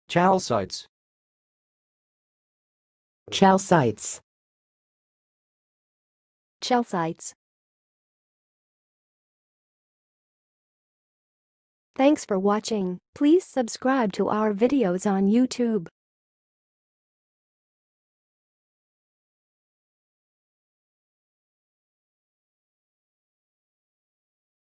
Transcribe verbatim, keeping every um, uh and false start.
chalcites, chalcites, chalcites. Thanks for watching. Please subscribe to our videos on YouTube.